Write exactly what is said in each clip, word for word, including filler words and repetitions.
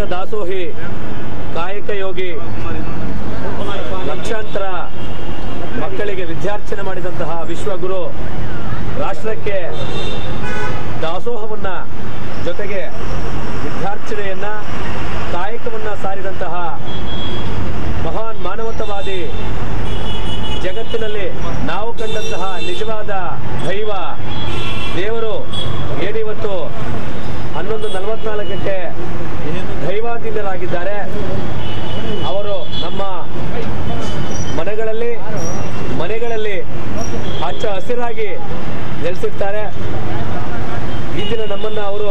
ದಾಸೋಹಿ ಕಾಯಕ ಯೋಗಿ ಲಕ್ಷಾಂತರ ಮಕ್ಕಳಿಗೆ ವಿದ್ಯಾರ್ಚನೆ ಮಾಡಿದಂತಹ ವಿಶ್ವಗುರು ರಾಷ್ಟ್ರಕ್ಕೆ ದಾಸೋಹವನ್ನ ಜೊತೆಗೆ ವಿದ್ಯಾರ್ಚನೆಯನ್ನ ಕಾಯಕವನ್ನ ಸಾರಿದಂತಹ ಮಹಾನ್ ಮಾನವತಾವಾದಿ ಜಗತ್ತಿನಲ್ಲಿ ನಾವು ಕಂಡಂತಹ ನಿಜವಾದ ದೈವ ದೇವರು ಏನಿವತ್ತು ಹನ್ನೊಂದು ನಲವತ್ನಾಲ್ಕಕ್ಕೆ ದೈವಾಧೀನರಾಗಿದ್ದಾರೆ. ಅವರು ನಮ್ಮ ಮನೆಗಳಲ್ಲಿ ಮನೆಗಳಲ್ಲಿ ಹಚ್ಚ ಹಸಿರಾಗಿ ನೆಲೆಸಿರ್ತಾರೆ. ಈ ದಿನ ನಮ್ಮನ್ನು ಅವರು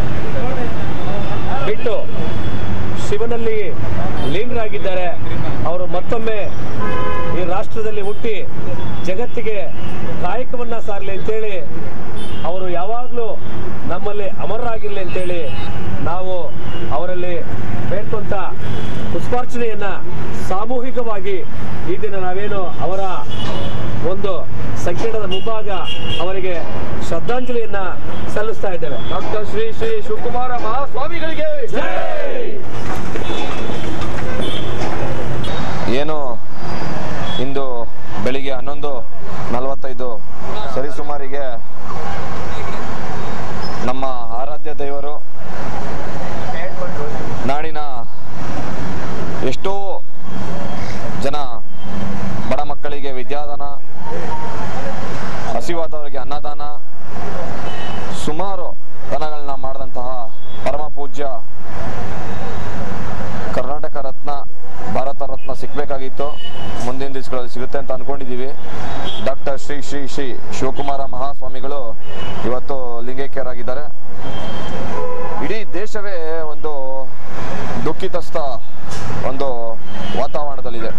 ಬಿಟ್ಟು ಶಿವನಲ್ಲಿ ಲೀನರಾಗಿದ್ದಾರೆ. ಅವರು ಮತ್ತೊಮ್ಮೆ ಈ ರಾಷ್ಟ್ರದಲ್ಲಿ ಹುಟ್ಟಿ ಜಗತ್ತಿಗೆ ಕಾಯಕವನ್ನ ಸಾರಲಿ ಅಂತೇಳಿ ಅವರು ಯಾವಾಗಲೂ ನಮ್ಮಲ್ಲಿ ಅಮರರಾಗಿರಲಿ ಅಂತೇಳಿ ನಾವು ಅವರಲ್ಲಿ ಬೇಡ್ಕೊಂತ ಪುಷ್ಪಾರ್ಚನೆಯನ್ನ ಸಾಮೂಹಿಕವಾಗಿ ಈ ದಿನ ನಾವೇನು ಅವರ ಒಂದು ಸಂಕೀರ್ಣದ ಮುಂಭಾಗ ಅವರಿಗೆ ಶ್ರದ್ಧಾಂಜಲಿಯನ್ನ ಸಲ್ಲಿಸ್ತಾ ಇದ್ದೇವೆ. ಡಾಕ್ಟರ್ ಶ್ರೀ ಶ್ರೀ ಶಿವಕುಮಾರ ಮಹಾಸ್ವಾಮಿಗಳಿಗೆ ಏನು ಇಂದು ಬೆಳಿಗ್ಗೆ ಹನ್ನೊಂದು ನಲವತ್ತೈದು ಸರಿಸುಮಾರಿಗೆ ನಮ್ಮ ಆರಾಧ್ಯ ದೇವರು ನಾಡಿನ ಎಷ್ಟೋ ಜನ ಬಡ ಮಕ್ಕಳಿಗೆ ವಿದ್ಯಾದಾನ, ಹಸಿವಾದವರಿಗೆ ಅನ್ನದಾನ, ಸುಮಾರು ದಾನಗಳನ್ನ ಮಾಡಿದಂತಹ ಪರಮ ಪೂಜ್ಯ ಕರ್ನಾಟಕ ರತ್ನ, ಭಾರತ ರತ್ನ ಸಿಗಬೇಕಾಗಿತ್ತು. ಮುಂದಿನ ದಿವಸಗಳಲ್ಲಿ ಸಿಗುತ್ತೆ ಅಂತ ಅಂದ್ಕೊಂಡಿದ್ದೀವಿ. ಡಾಕ್ಟರ್ ಶ್ರೀ ಶ್ರೀ ಶ್ರೀ ಶಿವಕುಮಾರ ಮಹಾಸ್ವಾಮಿಗಳು ಇವತ್ತು ಲಿಂಗೈಕ್ಯರಾಗಿದ್ದಾರೆ. ಇಡೀ ದೇಶವೇ ಒಂದು ದುಃಖಿತಸ್ಥ ಒಂದು ವಾತಾವರಣದಲ್ಲಿದೆ.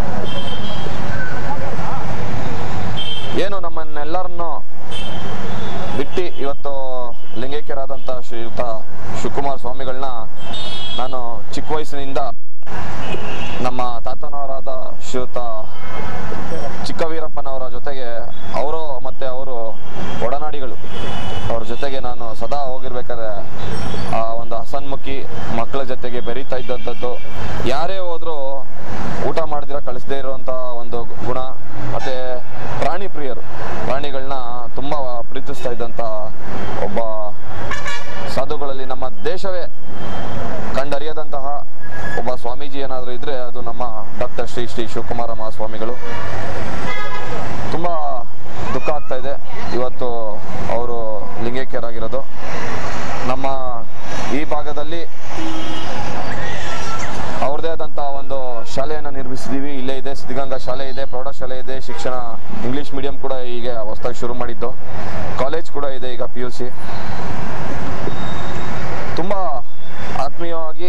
ಏನು ನಮ್ಮನ್ನೆಲ್ಲರನ್ನು ಬಿಟ್ಟು ಇವತ್ತು ಲಿಂಗೈಕ್ಯರಾದಂಥ ಶ್ರೀಯುತ ಶಿವಕುಮಾರ ಸ್ವಾಮಿಗಳನ್ನ ನಾನು ಚಿಕ್ಕ ವಯಸ್ಸಿನಿಂದ ನಮ್ಮ ತಾತನವರಾದ ಶ್ರೀಯುತ ಚಿಕ್ಕವೀರಪ್ಪನವರ ಜೊತೆಗೆ ಅವರು ಮತ್ತು ಅವರು ಒಡನಾಡಿಗಳು ಅವ್ರ ಜೊತೆಗೆ ನಾನು ಸದಾ ಹೋಗಿರ್ಬೇಕಾದ್ರೆ ಆ ಒಂದು ಹಸನ್ಮುಖಿ ಮಕ್ಕಳ ಜೊತೆಗೆ ಬೆರೀತಾ ಇದ್ದಂಥದ್ದು. ಯಾರೇ ಹೋದರೂ ಊಟ ಮಾಡಿದಿರ ಕಳಿಸದೇ ಇರುವಂಥ ಒಂದು ಗುಣ. ಮತ್ತು ಪ್ರಾಣಿ ಪ್ರಿಯರು, ಪ್ರಾಣಿಗಳನ್ನ ತುಂಬ ಪ್ರೀತಿಸ್ತಾ ಇದ್ದಂಥ ಒಬ್ಬ ಸಾಧುಗಳಲ್ಲಿ ನಮ್ಮ ದೇಶವೇ ಕಂಡರಿಯದಂತಹ ಒಬ್ಬ ಸ್ವಾಮೀಜಿ ಏನಾದರೂ ಇದ್ದರೆ ಅದು ನಮ್ಮ ಡಾಕ್ಟರ್ ಶ್ರೀ ಶ್ರೀ ಶಿವಕುಮಾರ ಮಹಾಸ್ವಾಮಿಗಳು. ತುಂಬ ದುಃಖ ಆಗ್ತಾ ಇದೆ ಇವತ್ತು ಅವರು ಲಿಂಗೈಕ್ಯರಾಗಿರೋದು. ನಮ್ಮ ಈ ಭಾಗದಲ್ಲಿ ಅವ್ರದ್ದೇ ಆದಂಥ ಒಂದು ಶಾಲೆಯನ್ನು ನಿರ್ಮಿಸಿದ್ದೀವಿ. ಇಲ್ಲೇ ಇದೆ, ಸಿದ್ಧಗಂಗಾ ಶಾಲೆ ಇದೆ, ಪ್ರೌಢಶಾಲೆ ಇದೆ, ಶಿಕ್ಷಣ ಇಂಗ್ಲೀಷ್ ಮೀಡಿಯಂ ಕೂಡ ಈಗ ಹೊಸದಾಗಿ ಶುರು ಮಾಡಿದ್ದು, ಕಾಲೇಜ್ ಕೂಡ ಇದೆ ಈಗ ಪಿ ಯು ಸಿ. ತುಂಬ ಆತ್ಮೀಯವಾಗಿ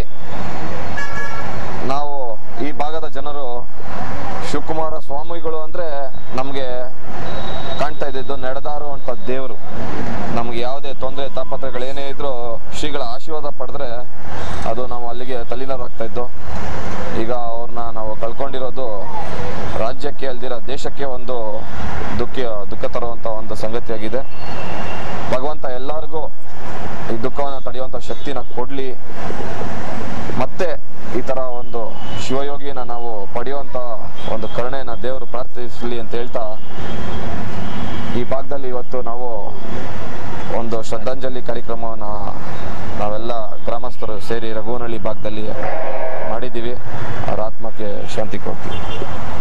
ನಾವು ಈ ಭಾಗದ ಜನರು ಶಿವಕುಮಾರ ಸ್ವಾಮಿಗಳು ಅಂದರೆ ನಮಗೆ ಕಾಣ್ತಾ ಇದ್ದಿದ್ದು ನಡೆದಾರು ಅಂತ ದೇವರು. ನಮ್ಗೆ ಯಾವುದೇ ತೊಂದರೆ ತಾಪತ್ರಗಳೇನೇ ಇದ್ರೂ ಶ್ರೀಗಳ ಆಶೀರ್ವಾದ ಪಡೆದ್ರೆ ಅದು ನಾವು ಅಲ್ಲಿಗೆ ತಲ್ಲೀನರಾಗ್ತಾ ಇದ್ದು. ಈಗ ಅವ್ರನ್ನ ನಾವು ಕಳ್ಕೊಂಡಿರೋದು ರಾಜ್ಯಕ್ಕೆ ಅಲ್ದಿರ ದೇಶಕ್ಕೆ ಒಂದು ದುಃಖ ದುಃಖ ತರುವಂಥ ಒಂದು ಸಂಗತಿಯಾಗಿದೆ. ಭಗವಂತ ಎಲ್ಲರಿಗೂ ಈ ದುಃಖವನ್ನು ತಡೆಯುವಂಥ ಶಕ್ತಿನ ಕೊಡಲಿ. ಮತ್ತೆ ಈ ಥರ ಒಂದು ಶಿವಯೋಗಿನ ನಾವು ಪಡೆಯುವಂಥ ಒಂದು ಕರುಣೆನ ದೇವರು ಪ್ರಾರ್ಥಿಸಲಿ ಅಂತ ಹೇಳ್ತಾ ಈ ಭಾಗದಲ್ಲಿ ಇವತ್ತು ನಾವು ಒಂದು ಶ್ರದ್ಧಾಂಜಲಿ ಕಾರ್ಯಕ್ರಮವನ್ನು ನಾವೆಲ್ಲ ಗ್ರಾಮಸ್ಥರು ಸೇರಿ ರಘುವನಹಳ್ಳಿ ಭಾಗದಲ್ಲಿ ಮಾಡಿದ್ದೀವಿ. ಅವರ ಆತ್ಮಕ್ಕೆ ಶಾಂತಿ ಕೊಡ್ತೀವಿ.